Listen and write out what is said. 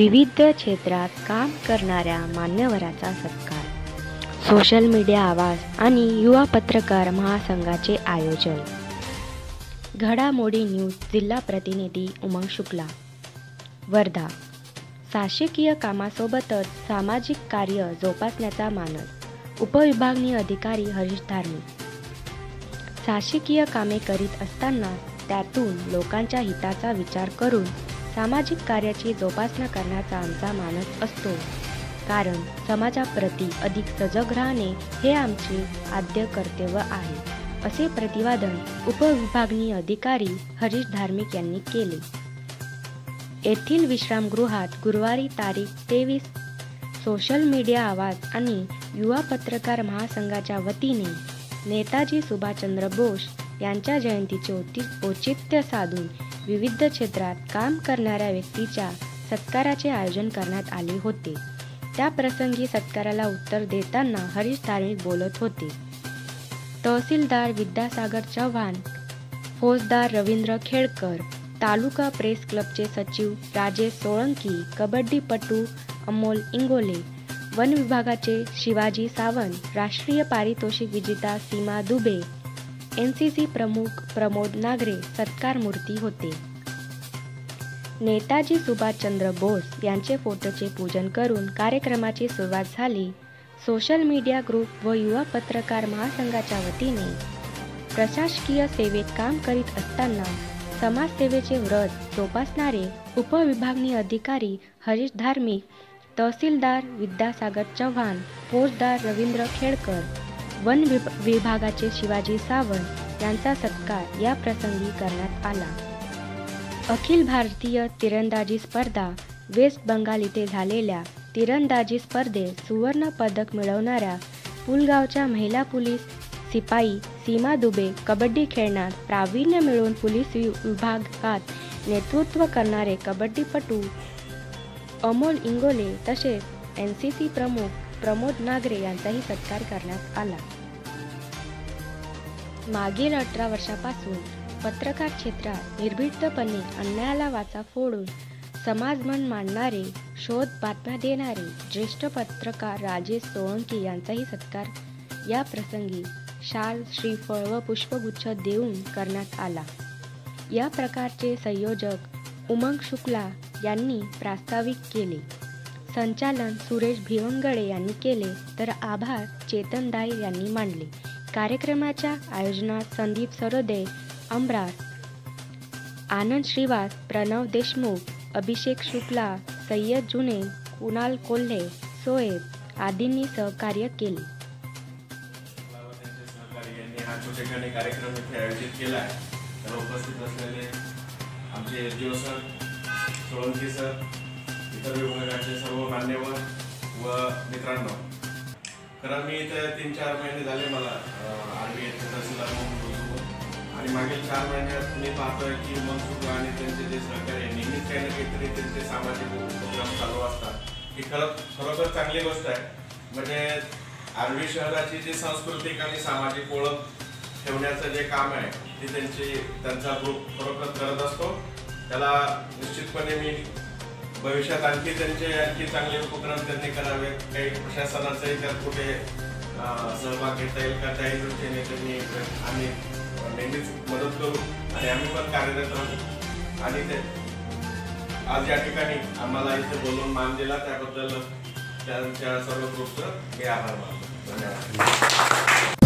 विविध क्षेत्रात काम करणाऱ्या मान्यवराचा सत्कार, सोशल मीडिया आवाज आणि युवा पत्रकार महासंघाचे आयोजन। घडामोडी न्यूज जिल्हा प्रतिनिधी उमंग शुक्ला, वर्धा। शासकीय कामासोबतच सामाजिक कार्य जोपासण्याचा मानस, उपविभागीय अधिकारी हरीश धार्मी। शासकीय कामे करीत असताना त्यातून लोकांच्या हिताचा विचार करून सामाजिक कार्याची जोपासना करण्याचा आमचा मानस असतो, कारण समाजाप्रती अधिक सजग राहणे हे आमचे आद्य कर्तव्य आहे, असे प्रतिपादन उपविभागीय अधिकारी हरीश धार्मिक यांनी केले। येथील विश्रामगृहात गुरुवारी तारीख 23 सोशल मीडिया आवाज आणि युवा पत्रकार महासंघाच्या वतीने नेताजी सुभाषचंद्र बोस यांच्या जयंतीचे औचित्य साधून विविध क्षेत्रात काम करणाऱ्या व्यक्तीच्या सत्काराचे आयोजन करण्यात आले होते। त्या प्रसंगी सत्काराला उत्तर देताना हरीश धार्मिक बोलत होते। तहसीलदार विद्यासागर चव्हाण, फौजदार रवींद्र खेडकर, तालुका प्रेस क्लबचे सचिव राजेश सोळंकी, कबड्डीपटू अमोल इंगोले, वन विभागाचे शिवाजी सावंत, राष्ट्रीय पारितोषिक विजेता सीमा दुबे, NCC प्रमुख प्रमोद नागरे सत्कार मूर्ती होते। नेताजी सुभाषचंद्र बोस यांचे फोटोचे पूजन करून कार्यक्रमाची सुरुवात झाली। सोशल मीडिया ग्रुप व युवा पत्रकार महासंघाच्या वतीने प्रशासकीय सेवेत काम करीत असताना समाजसेवेचे व्रत जोपासणारे उपविभागीय अधिकारी हरीश धार्मिक, तहसीलदार विद्यासागर चव्हाण, फौजदार रवींद्र खेडकर, वन विभागाचे शिवाजी सावंत यांचा सत्कार या प्रसंगी करण्यात आला। अखिल भारतीय तिरंदाजी स्पर्धा वेस्ट बंगाल येथे झालेल्या तिरंदाजी स्पर्धेत सुवर्ण पदक मिळवणाऱ्या पुलगावच्या महिला पोलीस शिपाई सीमा दुबे, कबड्डी खेळण्यात प्रावीण्य मिळवून पोलीस विभागात नेतृत्व करणारे कबड्डीपटू अमोल इंगोले तसेच NCC प्रमुख प्रमोद नागरे यांचाही सत्कार करण्यात आला। मागील 18 वर्षापासून पत्रकार क्षेत्रात निर्भीडपणे अन्यायाला वाचा फोडून समाजमन मांडणारे, शोध बातम्या देणारे ज्येष्ठ पत्रकार राजेश सोळंकी यांचाही सत्कार या प्रसंगी शाल, श्रीफळ व पुष्पगुच्छ देऊन करण्यात आला। या प्रकारचे संयोजक उमंग शुक्ला यांनी प्रास्ताविक केले, संचालन सुरेश भिवंगडे यांनी केले, तर आभार चेतन दाईर यांनी मानले। कार्यक्रमाच्या आयोजनात संदीप सरोदे, अमराज, आनंद श्रीवास, प्रणव देशमुख, अभिषेक शुक्ला, सय्यद जुने, कुणाल कोल्हे, सोएब आदींनी सहकार्य केले। कार्यक्रम इथे आयोजित केला आहे, तर उपस्थित असलेले आमचे जीव सर, सोळंकी सर, इतर विभागाचे सर्व मान्यवर व मित्रांनो, कारण मी इथे 3-4 महिने झाले मला आर्मी येथे तहसीलदार म्हणून, आणि मागील 4 महिन्यात मी पाहतोय की मनसुख आणि त्यांचे जे सहकारी नेहमीच काही ना काहीतरी त्यांचे सामाजिक उपक्रम चालू असतात, ही खरोखर चांगली गोष्ट आहे। म्हणजे आर्वी शहराची जी सांस्कृतिक आणि सामाजिक ओळख ठेवण्याचं जे काम आहे ते त्यांचा ग्रुप खरोखर करत असतो। त्याला निश्चितपणे मी भविष्यात आणखी चांगले उपक्रम त्यांनी करावे, काही प्रशासनाचाही त्यात कुठे सहभाग घेता येईल का त्याही दृष्टीने त्यांनी आम्ही नेहमीच मदत करू आणि आम्ही पण कार्यरत राहू। आणि ते आज या ठिकाणी आम्हाला इथे बोलून मान दिला त्याबद्दल त्यांच्या सर्व ग्रुपचं मी आभार मानतो। धन्यवाद।